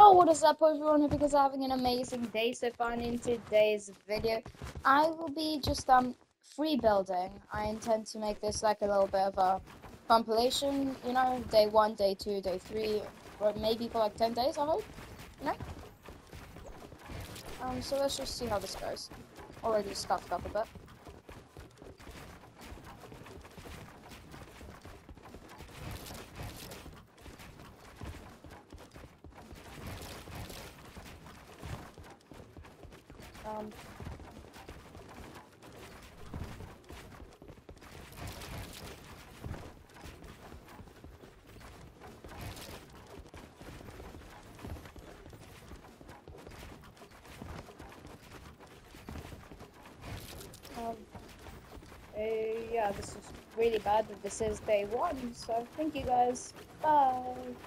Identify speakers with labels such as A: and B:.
A: Yo, what is up everyone? Hope you guys are having an amazing day so far. And in today's video, I will be just free building. I intend to make this like a little bit of a compilation, you know, day 1, day 2, day 3, or maybe for like 10 days, I hope, you know? So let's just see how this goes. Already scuffed up a bit. Um, um, yeah, this is really bad, but this is day 1, so thank you guys. Bye.